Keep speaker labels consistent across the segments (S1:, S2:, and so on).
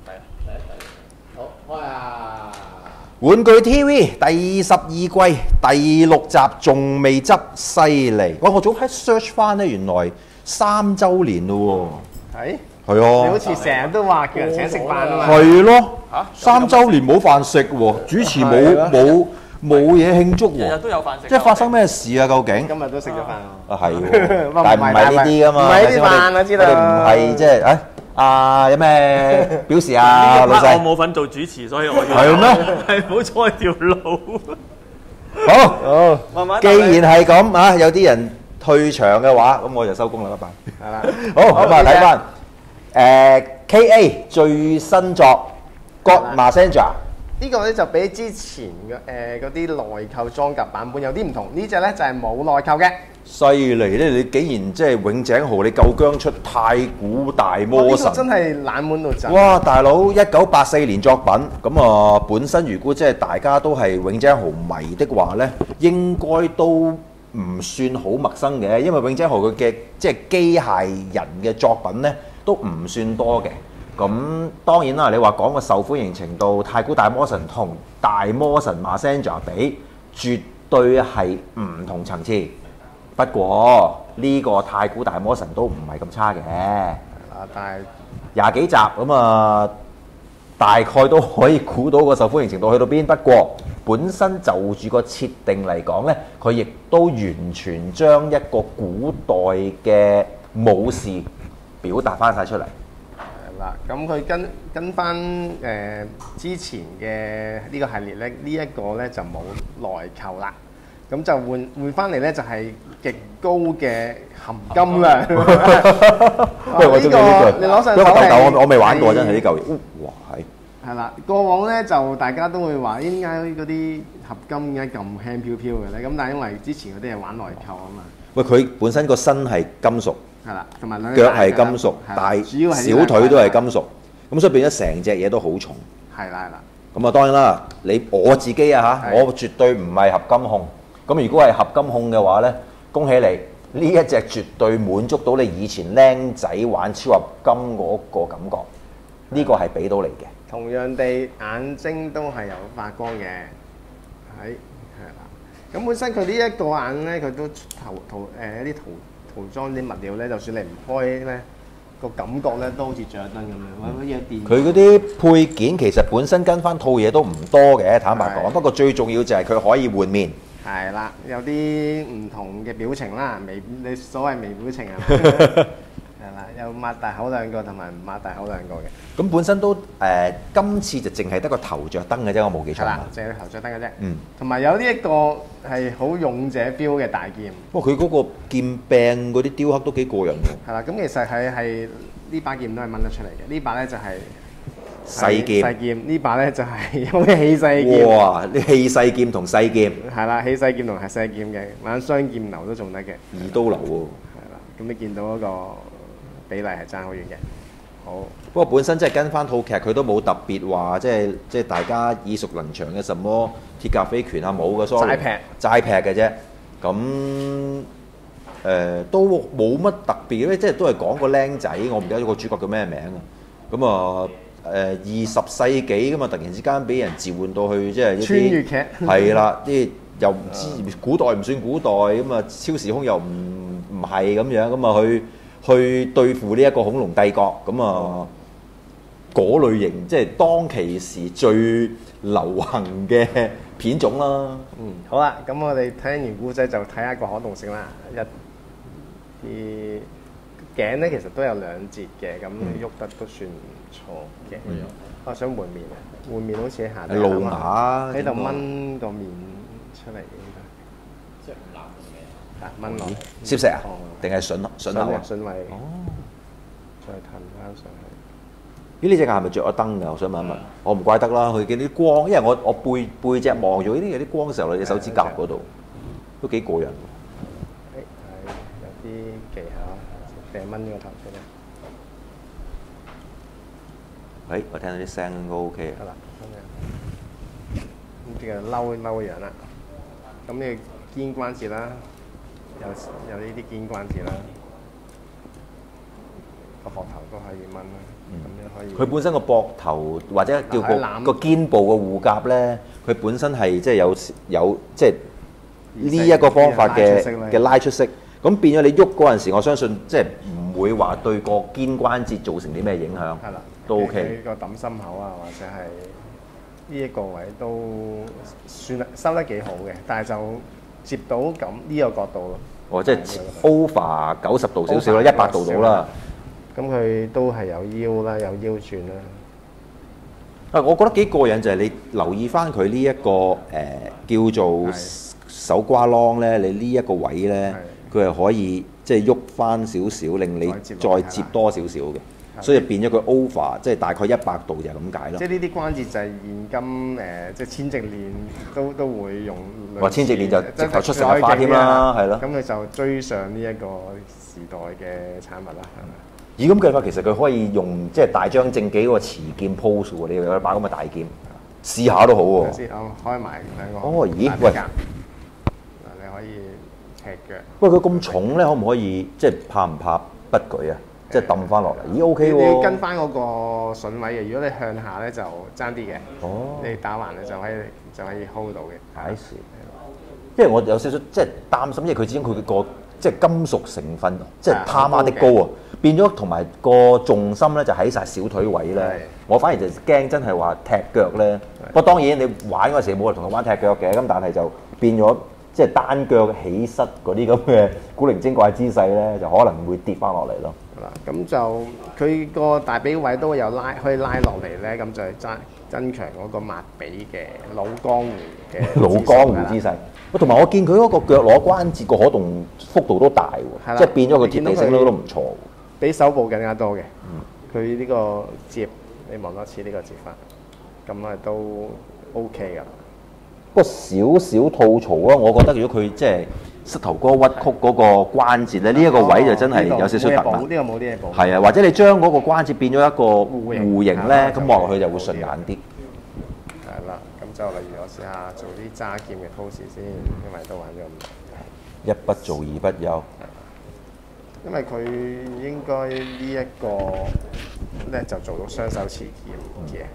S1: 好，開啊！
S2: 玩具 TV 第12季第6集仲未執，犀利！哇！我早喺 search 翻咧，原來3週年咯
S1: 係
S2: 喎。係
S1: 你好
S2: 啊。
S1: 似成日都話叫人請食飯啊嘛。
S2: 係咯。3週年冇飯食喎，主持冇嘢慶祝喎。
S3: 日日都有飯食。
S2: 即係發生咩事啊？究竟？
S1: 今日都食咗飯啊。
S2: 啊係喎，但係唔係呢啲噶嘛？
S1: 唔係呢啲飯我知道。
S2: 我哋唔係即係有咩表示啊，老細？
S3: 我冇份做主持，所以我要
S2: 係咩？
S3: 係冇錯條路。
S2: 好，
S1: 慢慢。
S2: 既然係咁啊，有啲人退場嘅話，咁我就收工啦，拜拜。
S1: 係啦。
S2: 好，咁啊睇翻KA 最新作《God Messenger》。
S1: 呢個咧就比之前嘅嗰啲內購裝甲版本有啲唔同，呢隻咧就係冇內購嘅。
S2: 犀利咧！你竟然即係永井豪，你夠姜出太古大魔神，
S1: 呢個真係冷門到震。
S2: 哇！大佬1984年作品，咁啊本身如果即係大家都係永井豪迷的話呢，應該都唔算好陌生嘅，因為永井豪佢嘅即係機械人嘅作品呢，都唔算多嘅。咁當然啦，你話講個受歡迎程度，太古大魔神同大魔神 Messenger 比，絕對係唔同層次。不過呢個太古大魔神都唔係咁差嘅，
S1: 但係
S2: 20幾集咁啊，大概都可以估到個受歡迎程度去到邊。不過本身就住個設定嚟講呢，佢亦都完全將一個古代嘅武士表達翻晒出嚟。
S1: 係啦，咁佢跟翻之前嘅呢個系列呢，呢一個呢就冇內購啦。咁就換翻嚟咧，就係極高嘅含金量。
S2: 喂，我中意呢句。
S1: 你攞上
S2: 手嚟。我未玩過，真係呢嚿嘢。哇，係。
S1: 係啦，過往咧就大家都會話點解嗰啲合金點解咁輕飄飄嘅咧？咁但係因為之前嗰啲係玩內購啊嘛。
S2: 喂，佢本身個身係金屬。
S1: 係啦，同埋
S2: 腳係金屬，大小腿都係金屬，咁所以變咗成隻嘢都好重。
S1: 係啦。
S2: 咁啊，當然啦，我自己啊嚇，我絕對唔係合金控。咁如果係合金控嘅話呢，恭喜你，呢一隻絕對滿足到你以前僆仔玩超合金嗰個感覺，呢個係俾到你嘅。
S1: 同樣地，眼睛都係有發光嘅，係啦。咁本身佢呢一個眼呢，佢都一啲塗裝啲物料呢，就算你唔開呢，個感覺呢都好似着燈咁樣，或者有電。
S2: 佢嗰啲配件其實本身跟翻套嘢都唔多嘅，坦白講。不過最重要就係佢可以換面。
S1: 係啦，有啲唔同嘅表情啦，你所謂微表情啊，係啦，有擘大口兩個同埋唔擘大口兩個嘅。
S2: 咁本身都今次就淨係得個頭着燈嘅啫，我冇記錯。
S1: 係啦，淨係頭着燈嘅啫。
S2: 嗯。同
S1: 埋有呢一個係好勇者 feel 嘅大劍。
S2: 不過佢嗰個劍柄嗰啲雕刻都幾過癮喎。
S1: 係啦，咁其實係呢把劍都係掹得出嚟嘅，呢把咧就係
S2: 細劍。
S1: 細劍呢把咧就係好氣勢劍。
S2: 哇！啲氣勢劍同細劍。
S1: 係啦，氣勢劍同係細劍嘅，玩雙劍流都仲得嘅。
S2: 二刀流喎。
S1: 係啦，咁你見到嗰個比例係爭好遠嘅。好。
S2: 不過本身即係跟翻套劇，佢都冇特別話，即係大家耳熟能詳嘅什麼鐵甲飛拳啊，冇嘅，sorry。齋劈嘅啫。咁都冇乜特別嘅，即係都係講個僆仔，我唔記得咗個主角叫咩名啊。咁啊20世紀咁啊，突然之間俾人召喚到去，即係一啲
S1: 穿越劇。係
S2: 啦，啲又唔知古代唔算古代，咁啊超時空又唔係咁樣，咁啊去對付呢一個恐龍帝國，咁啊嗰類型即係當其時最流行嘅片種啦。
S1: 好啦，咁我哋聽完故仔就睇下個可動性啦。啲頸咧其實都有2節嘅，咁喐得都算唔錯嘅。我想換面，換面好似喺下底
S2: 露牙
S1: 喺度掹個面出嚟應該。
S4: 即係唔辣嘅。
S1: 掹落。
S2: 攝石啊？定係筍口啊？
S1: 筍位。
S2: 哦。
S1: 再褪翻上去。
S2: 呢隻眼係咪着咗燈㗎？我想問一問。我唔怪得啦，佢見啲光，因為我背脊望住呢啲有啲光嘅時候，你隻手指甲嗰度都幾過癮。
S1: 有啲技巧，掟掹呢個頭出嚟。
S2: 我聽到啲聲應該 OK 啊。
S1: 係啦，咁就嬲樣啦。咁你肩關節啦，有呢啲肩關節啦，個膊頭都可以掹啦。 樣可以。
S2: 佢本身個膊頭或者叫
S1: 攬
S2: 個肩部嘅護甲咧，佢本身係即係有即係呢一個方法嘅拉出式。咁變咗你喐嗰陣時，我相信即係唔會話對個肩關節造成啲咩影響。
S1: 係啦，
S2: 都 OK。
S1: 佢個揼心口啊，或者係呢一個位都算係收得幾好嘅，但係就接到咁呢個角度咯。
S2: 哦，即係 over 90度少少啦，100度到啦。
S1: 咁佢都係有腰啦，有腰轉啦。
S2: 啊，我覺得幾過癮就係你留意翻佢呢一個叫做手瓜啷咧，你呢一個位咧，佢係可以即係喐翻少少，令你再接多少少嘅，所以變咗佢 over，即係大概100度就係咁解咯。
S1: 即係呢啲關節就係現今即係千直鏈都會用。
S2: 哇！千直鏈就直頭出神入化添啦，係咯。
S1: 咁佢就追上呢一個時代嘅產物啦，係咪？
S2: 以咁計法，其實佢可以用即係大張正紀嗰個持劍 pose 喎，你有把咁嘅大劍，試下都好喎。
S1: 先開埋兩個。
S2: 哦，咦？喂！
S1: 嗱，你可以踢腳。
S2: 喂，佢咁重咧，可唔可以即係怕唔怕不舉啊？即係揼翻落嚟？咦，OK 喎。
S1: 你要跟翻嗰個筍位嘅，如果你向下咧就爭啲嘅。
S2: 哦。
S1: 你打橫咧就可以 hold 到嘅。
S2: 係。因為我有少少即係擔心，因為佢始終佢個即係金屬成分，即係他媽的高啊！變咗同埋個重心咧就喺晒小腿位咧，我反而就驚真係話踢腳咧。不過當然你玩嗰時冇人同佢玩踢腳嘅，咁但係就變咗即係單腳起膝嗰啲咁嘅古靈精怪姿勢咧，就可能會跌翻落嚟咯。
S1: 咁就佢個大髀位都有可以拉落嚟咧，咁就係增強嗰個抹髀嘅老江湖嘅
S2: 老江湖姿勢。同埋我見佢嗰個腳踝關節個可動幅度都大喎，即係變咗個貼地性都唔錯喎。
S1: 比手部更加多嘅。佢呢個接，你望多次呢個接法，咁啊都 OK 噶。
S2: 不過少少吐槽啊，我覺得如果佢即係膝頭哥屈曲嗰個關節咧，呢一個位就真係有少少突兀。
S1: 呢個冇啲嘢補。
S2: 係啊，或者你將嗰個關節變咗一個弧形咧，咁望落去就會順眼啲。
S1: 係啦，咁就例如我試下做啲揸劍嘅 pose 先，因為都玩咗咁耐。
S2: 一不做二不休。
S1: 因為佢應該呢一個咧就做到雙手持劍嘅。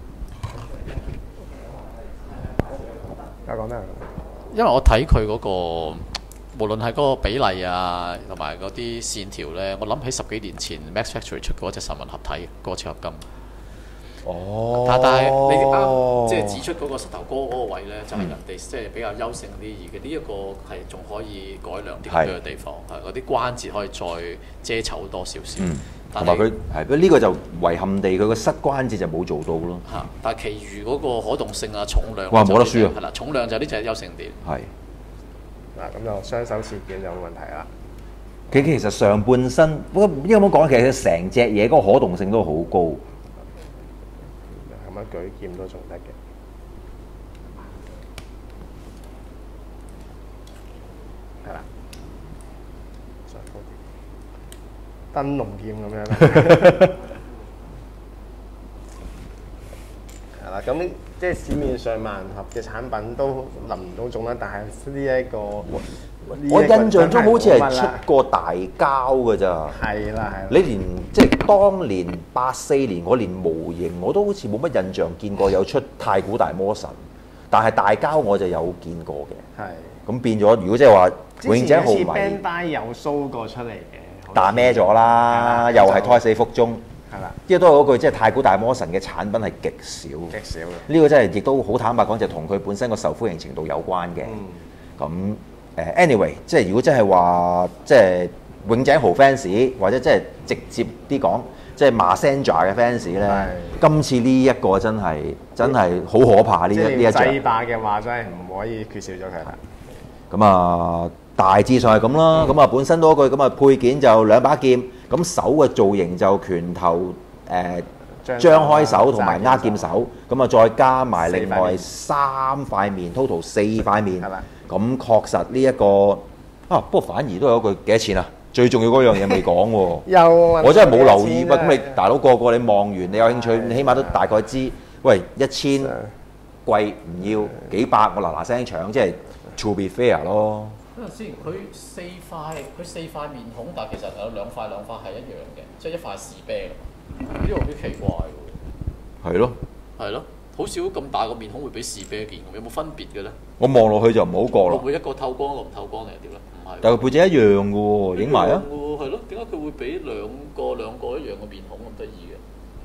S1: 講得係。
S4: 因為我睇佢嗰個，無論係嗰個比例啊，同埋嗰啲線條咧，我諗起10幾年前 Max Factory 出過一隻神魂合體嗰個超合金。
S2: 哦。
S4: 但係你啱即係指出嗰個膝頭哥嗰個位咧，就係人哋即係比較優勝啲，而呢一個係仲可以改良啲嘅地方，係嗰啲關節可以再遮醜多少少。
S2: 同埋佢係呢個就遺憾地，佢個膝關節就冇做到咯。
S4: 嚇！但係其餘嗰個可動性啊、重量，
S2: 哇冇得輸啊！
S4: 係啦，重量就呢隻優勝啲。
S2: 係。
S1: 嗱，咁就雙手持劍就冇問題啦。
S2: 佢其實上半身，不過應該咁講，其實成隻嘢嗰個可動性都好高。
S1: 咁樣舉劍都仲得嘅。係啦。燈籠劍咁樣啦，係啦，咁即係市面上萬合嘅產品都臨唔到種啦，但係呢一個，
S2: 我印象中好似係出過大膠㗎咋。
S1: 係啦。
S2: 你連即係當年84年我連模型我都好似冇乜印象見過有出太古大魔神，但係大膠我就有見過嘅。係。咁變咗，如果即係話永井豪迷，之前好似
S1: Bandai 有 show 過出嚟嘅。
S2: 打咩咗啦？又係胎死腹中。
S1: 係啦。
S2: 因為都係嗰句，即係太古大魔神嘅產品係極少。
S1: 極少嘅。
S2: 呢個真係亦都好坦白講，就同佢本身個受歡迎程度有關嘅。咁anyway， 即係如果真係話，即係永井豪 fans 或者即係直接啲講，即係 Masenja 嘅 fans 咧，今次呢一個真係好可怕呢一隻。
S1: 制霸嘅話，真係唔可以缺少咗佢啦。
S2: 咁啊〜大致上係咁啦，咁啊本身多句咁啊配件就2把劍，咁手嘅造型就拳頭張開手同埋握劍手，咁啊再加埋另外3塊面 ，total 4塊面，咁確實呢一個不過反而都有一句幾多錢啊？最重要嗰樣嘢未講喎，我真係冇留意。咁你大佬個你望完，你有興趣，你起碼都大概知，喂1000貴唔要幾百，我嗱聲搶，即係 to be fair 咯。
S4: 等陣先，佢4塊面孔，但係其實有兩塊係一樣嘅，即係一塊士啤咯。 呢個有啲奇怪喎。
S2: 係咯，
S4: 係咯，好少咁大個面孔會俾士啤見，有冇分別嘅咧？
S2: 我望落去就唔好覺啦。
S4: 會唔會一個透光，一個唔透光定係點咧？唔係。
S2: 但係佢背脊一樣嘅喎，影埋啊！
S4: 係咯，點解佢會俾兩個一樣嘅面孔咁得意嘅？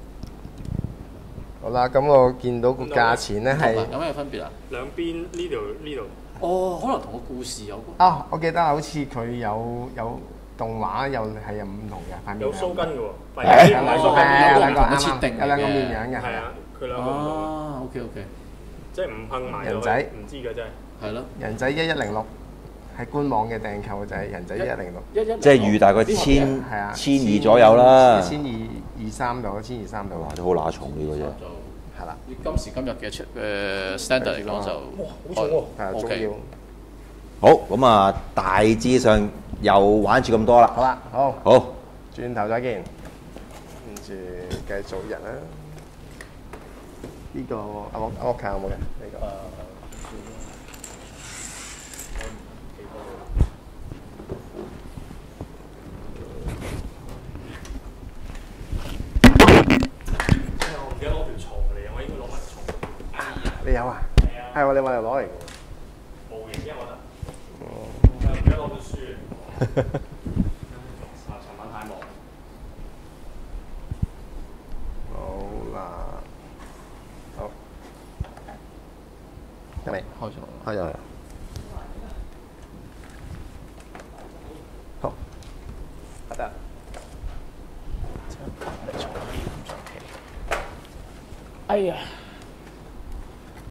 S1: 好啦，咁我見到個價錢咧係
S4: 有咩分別啊？
S3: 兩邊呢度。
S4: 哦，可能同個故事有關。
S1: 啊，我記得好似佢有動畫又係有唔同嘅塊面。
S3: 有鬚根嘅喎，
S1: 係
S3: 有
S1: 兩個
S4: 有兩個
S1: 啱
S4: 設定嘅
S1: 有兩個面樣嘅。
S3: 係啊，佢兩個唔同嘅，
S4: 啊，OK，
S3: 即係唔碰埋
S1: 人仔
S3: 唔知嘅真係。
S4: 係咯，
S1: 人仔1106係官網嘅訂購就係人仔1106，
S2: 即係預大概千
S1: 係啊
S2: 2左右啦。
S1: 1223到1223度
S2: 哇，都好乸重呢個啫。
S1: 係啦，
S4: 以今時今日嘅standard 嚟講就
S3: 好重喎。
S1: 係啊，重
S4: OK
S1: 要。
S2: 好，咁啊，大致上又玩住咁多啦。
S1: 好啦，好，
S2: 好，
S1: 轉頭再見，跟住繼續日啦。呢個阿屋卡有冇嘅？呢個
S3: 我唔記得攞條蟲嚟，我應該攞埋蟲。
S1: 你有啊？係喎，你話你攞嚟嘅喎。
S3: 模型啫，我覺得。我唔記得攞本書。尋晚太忙。
S1: 好啦，好，得未？
S4: 開咗。
S1: 開咗啦。好，得。
S4: 哎呀！